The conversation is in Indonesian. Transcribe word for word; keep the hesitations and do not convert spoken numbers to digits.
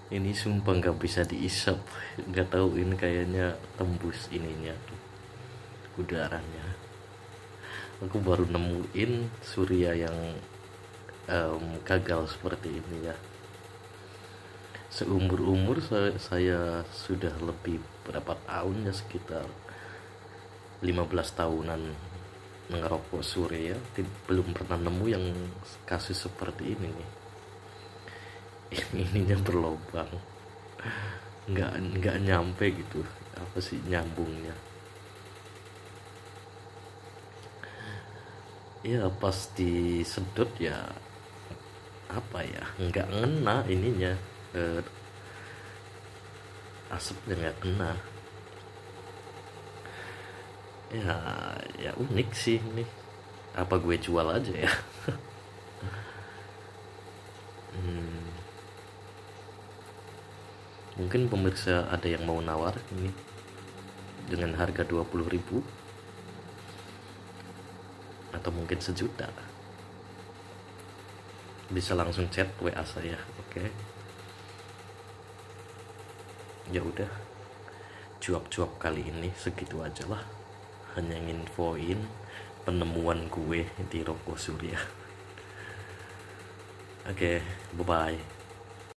Ini sumpah nggak bisa diisap, nggak tahu ini kayaknya tembus ininya udaranya. Aku baru nemuin surya yang um, gagal seperti ini ya. Seumur umur saya, saya sudah lebih berapa tahun ya, sekitar lima belas tahunan ngerokok surya, belum pernah nemu yang kasus seperti ini nih. Ininya berlobang, nggak nggak nyampe gitu, apa sih nyambungnya ya, pas disedot ya apa ya, nggak ngena ininya, eh, asapnya nggak kena ya. Ya unik sih ini, apa gue jual aja ya. hmm, mungkin pemirsa ada yang mau nawar ini dengan harga dua puluh ribu atau mungkin sejuta, bisa langsung chat W A saya. Oke, ya udah, cuap-cuap kali ini segitu aja lah, hanya nginfoin penemuan gue di rokok surya. Oke, bye bye.